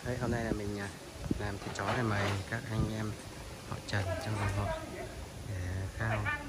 Đấy, hôm nay là mình làm thịt chó này mời các anh em họ Trần trong dòng họ để khao